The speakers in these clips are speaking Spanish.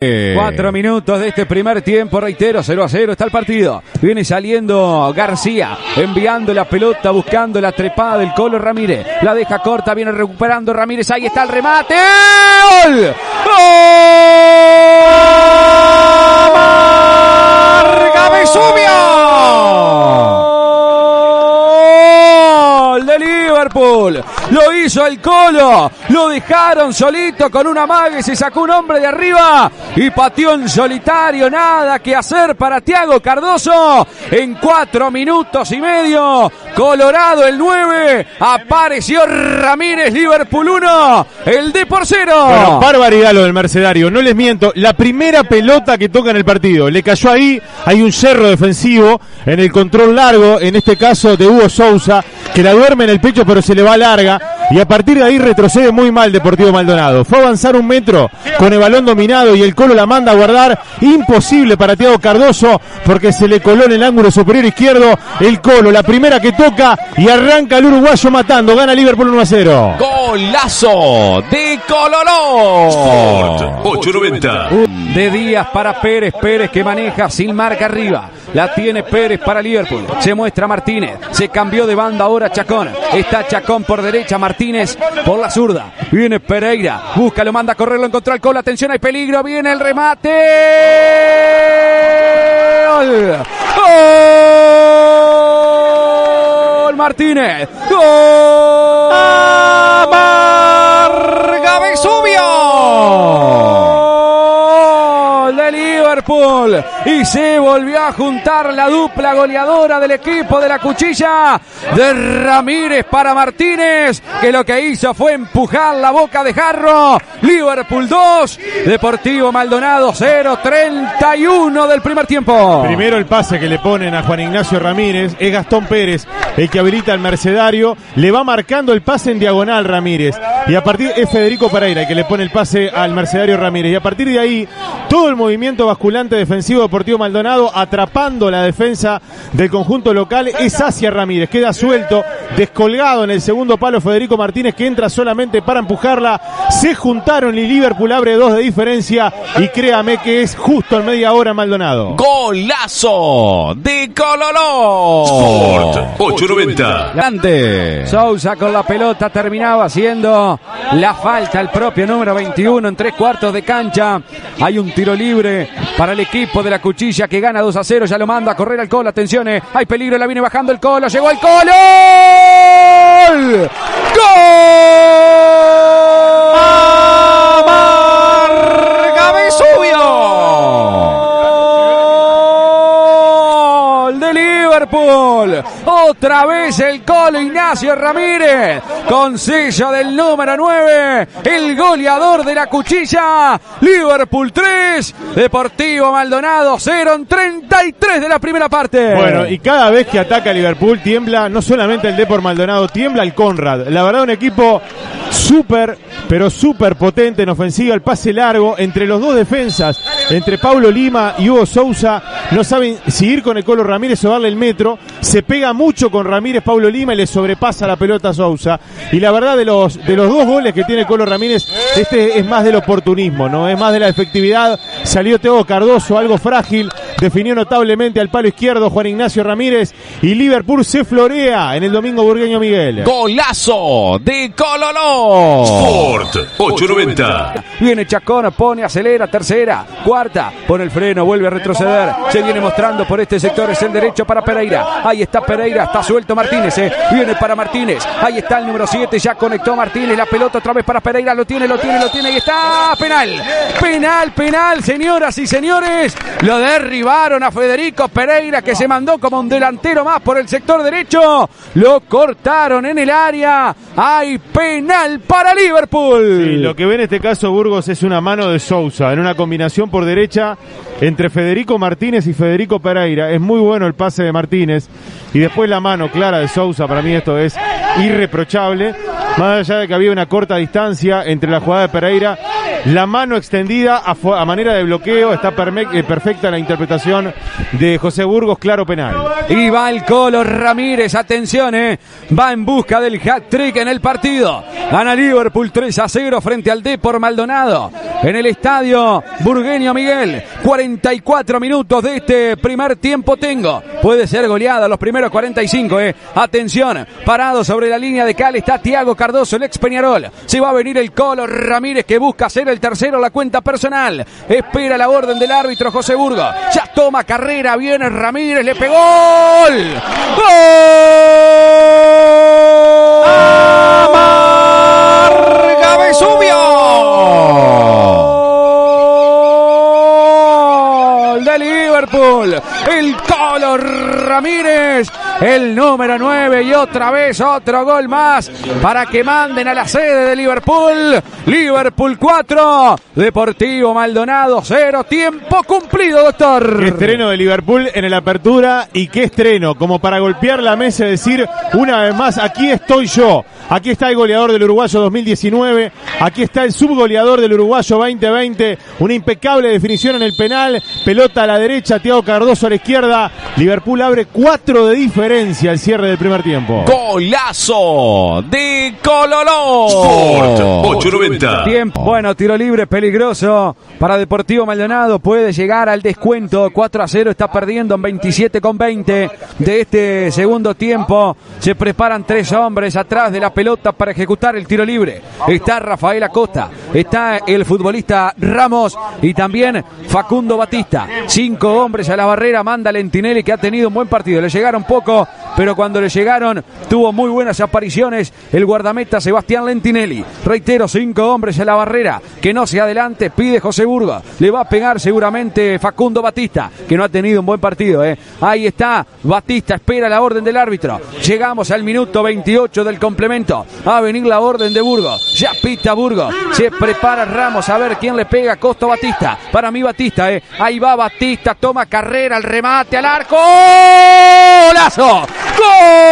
4 minutos de este primer tiempo, reitero, 0-0 está el partido. Viene saliendo García, enviando la pelota, buscando la trepada del Colo Ramírez. La deja corta, viene recuperando Ramírez, ahí está el remate. ¡Gol! ¡Gol! ¡Marca Vesubio! De Liverpool, lo hizo el Colo, lo dejaron solito con una mague, se sacó un hombre de arriba y pateó en solitario, nada que hacer para Thiago Cardoso. En 4 minutos y medio, Colorado el 9, apareció Ramírez, Liverpool 1, el D por 0. Bueno, barbaridad lo del Mercedario, no les miento, la primera pelota que toca en el partido, le cayó ahí, hay un cerro defensivo en el control largo, en este caso de Hugo Sousa, que la duerme en el pecho pero se le va larga y a partir de ahí retrocede muy mal Deportivo Maldonado. Fue a avanzar 1 metro con el balón dominado y el Colo la manda a guardar. Imposible para Thiago Cardoso porque se le coló en el ángulo superior izquierdo el Colo. La primera que toca y arranca el uruguayo matando. Gana Liverpool 1-0. Golazo de Colorado. Sport 890. De Díaz para Pérez. Pérez que maneja sin marca arriba. La tiene Pérez para Liverpool. Se muestra Martínez. Se cambió de banda ahora Chacón. Está Chacón por derecha. Martínez por la zurda. Viene Pereira. Busca, lo manda a correr. Lo encontró al Colo. Atención, hay peligro. Viene el remate. ¡Gol! ¡Gol! Martínez. ¡Gol! ¡Marca Vesubio! De Liverpool y se volvió a juntar la dupla goleadora del equipo de la Cuchilla, de Ramírez para Martínez, que lo que hizo fue empujar la boca de jarro. Liverpool 2, Deportivo Maldonado 0, 31 del primer tiempo. Primero el pase que le ponen a Juan Ignacio Ramírez, es Gastón Pérez el que habilita al Mercedario, le va marcando el pase en diagonal Ramírez y a partir es Federico Pereira el que le pone el pase al Mercedario Ramírez y a partir de ahí todo el movimiento basculante defensivo de Deportivo Maldonado atrapando la defensa del conjunto local es hacia Ramírez, queda suelto, descolgado en el segundo palo Federico Martínez que entra solamente para empujarla, se juntaron y Liverpool abre 2 de diferencia y créame que es justo en media hora Maldonado. Golazo de Colorado. Sport 890. Grande. Sousa con la pelota terminaba haciendo la falta el propio número 21 en 3/4 de cancha. Hay un tiro libre para el equipo de la Cuchilla que gana 2-0, ya lo manda a correr al Colo, atención, hay peligro, la viene bajando el Colo, llegó el Colo. ¡Gol! ¡Marca Vesubio! De Liverpool, otra vez el Colo Ignacio Ramírez con sello del número 9, el goleador de la Cuchilla. Liverpool 3, Deportivo Maldonado 0 en 33 de la primera parte. Bueno, y cada vez que ataca Liverpool tiembla no solamente el Depor Maldonado, tiembla el Conrad. La verdad un equipo súper, pero súper potente en ofensiva, el pase largo entre los dos defensas, entre Paulo Lima y Hugo Sousa, no saben si ir con el Colo Ramírez o darle el metro, se pega mucho con Ramírez Paulo Lima y le sobrepasa la pelota a Sousa, y la verdad de los 2 goles que tiene Colo Ramírez, este es más del oportunismo, no es más de la efectividad. Salió Thiago Cardoso, algo frágil, definió notablemente al palo izquierdo Juan Ignacio Ramírez y Liverpool se florea en el Domingo Burgueño Miguel. Golazo de Colorado. Sport 890. Viene Chacón, pone, acelera, tercera, cuarta, pone el freno, vuelve a retroceder, se viene mostrando por este sector, es el derecho para Pereira, ahí está Pereira, está suelto Martínez, viene para Martínez, ahí está el número 7, ya conectó Martínez, la pelota otra vez para Pereira, lo tiene, y está, penal, señoras y señores, lo derribaron a Federico Pereira que se mandó como un delantero más por el sector derecho, lo cortaron en el área, hay penal para Liverpool. Sí, lo que ve en este caso Burgos es una mano de Sousa en una combinación por derecha entre Federico Martínez y Federico Pereira, es muy bueno el pase de Martínez y después la mano clara de Sousa, para mí esto es irreprochable, más allá de que había una corta distancia entre la jugada de Pereira la mano extendida a manera de bloqueo. Está perfecta la interpretación de José Burgos, claro penal. Y va el Colo Ramírez, atención, va en busca del hat-trick en el partido. Gana Liverpool 3-0 frente al Depor Maldonado en el estadio Burgueño Miguel. 44 minutos de este primer tiempo tengo. Puede ser goleada los primeros 45, Atención, parado sobre la línea de cal está Thiago Cardoso, el ex Peñarol. Se va a venir el Colo Ramírez que busca hacer el tercero, la cuenta personal. Espera la orden del árbitro José Burgos. Ya toma carrera, viene Ramírez, le pegó. ¡Gol! ¡Gol! ¡Amarga Vesubio! De Liverpool, el Colo Ramírez, el número 9, y otra vez otro gol más para que manden a la sede de Liverpool. Liverpool 4, Deportivo Maldonado 0, tiempo cumplido, doctor. Qué estreno de Liverpool en el Apertura, y qué estreno, como para golpear la mesa y decir una vez más, aquí estoy yo. Aquí está el goleador del uruguayo 2019, aquí está el subgoleador del uruguayo 2020, una impecable definición en el penal, pelota a la derecha, Thiago Cardoso a la izquierda. Liverpool abre 4 de diferencia al cierre del primer tiempo. Golazo de Cololó. Sport 890. Tiempo. Bueno, tiro libre peligroso para Deportivo Maldonado, puede llegar al descuento. 4-0 está perdiendo en 27,20 de este segundo tiempo. Se preparan 3 hombres atrás de la pelota para ejecutar el tiro libre. Está Rafael Acosta, está el futbolista Ramos y también Facundo Batista. 5 hombres a la barrera, manda Lentinelli, que ha tenido un buen partido. Le llegaron poco, pero cuando le llegaron tuvo muy buenas apariciones el guardameta Sebastián Lentinelli. Reitero, 5 hombres a la barrera, que no se adelante, pide José Burgos. Le va a pegar seguramente Facundo Batista, que no ha tenido un buen partido. Ahí está Batista, espera la orden del árbitro. Llegamos al minuto 28 del complemento. Va a venir la orden de Burgos. Ya pita Burgos. Se prepara Ramos a ver quién le pega. Costa Batista. Para mí Batista, Ahí va Batista. Toma carrera, el remate al arco. ¡Golazo! ¡Gol!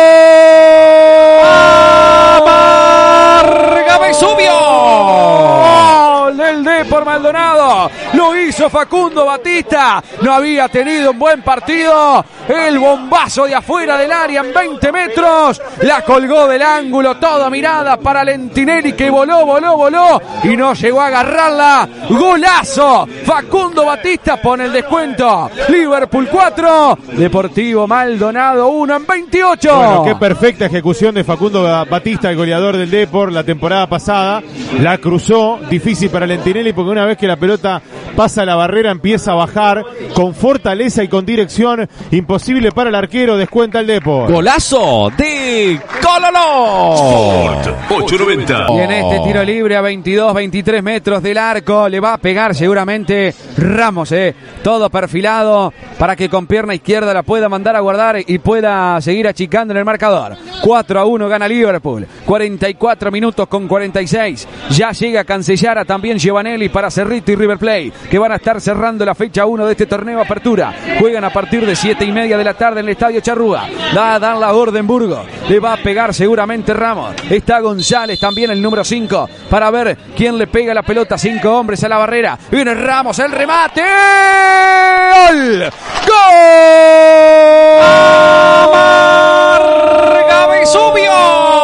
¡Amarga Vesubio! ¡Gol del Depor Maldonado! Lo hizo Facundo Batista. No había tenido un buen partido. El bombazo de afuera del área en 20 metros. La colgó del ángulo. Toda mirada para Lentinelli, que voló y no llegó a agarrarla. Golazo. Facundo Batista pone el descuento. Liverpool 4, Deportivo Maldonado 1 en 28. Bueno, qué perfecta ejecución de Facundo Batista, el goleador del Depor la temporada pasada. La cruzó, difícil para Lentinelli, porque una vez que la pelota pasa la barrera empieza a bajar con fortaleza y con dirección. Imposible para el arquero, descuenta el Depor. Golazo de Cololó. Sport 890. Y en este tiro libre a 22, 23 metros del arco le va a pegar seguramente Ramos, todo perfilado para que con pierna izquierda la pueda mandar a guardar y pueda seguir achicando en el marcador. 4-1 gana Liverpool. 44 minutos con 46. Ya llega Cancellara, también Giovanelli para Cerrito y River Plate, que van a estar cerrando la fecha 1 de este torneo Apertura. Juegan a partir de 7:30 de la tarde en el Estadio Charrúa. Va a dar la orden Burgos. Le va a pegar seguramente Ramos. Está González también, el número 5, para ver quién le pega la pelota. 5 hombres a la barrera. Viene Ramos, el remate. ¡Gol! ¡Gol! ¡Amarga Vesubio!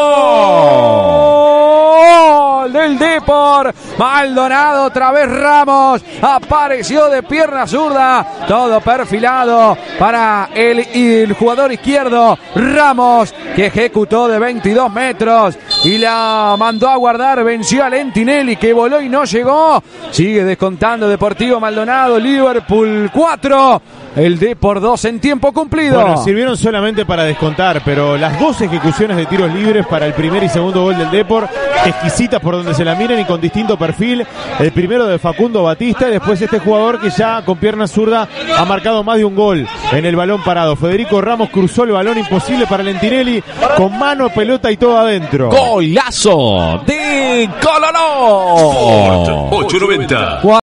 Del Depor Maldonado, otra vez Ramos apareció de pierna zurda, todo perfilado para el jugador izquierdo Ramos, que ejecutó de 22 metros y la mandó a guardar. Venció a Lentinelli, que voló y no llegó. Sigue descontando Deportivo Maldonado. Liverpool 4, el Depor 2 en tiempo cumplido. Bueno, sirvieron solamente para descontar, pero las 2 ejecuciones de tiros libres para el primer y segundo gol del Depor, exquisitas por donde se la miren y con distinto perfil. El primero de Facundo Batista y después este jugador que ya con pierna zurda ha marcado más de un gol en el balón parado. Federico Ramos cruzó el balón, imposible para Lentinelli, con mano, pelota y todo adentro. Golazo de Cololó. Sport 890.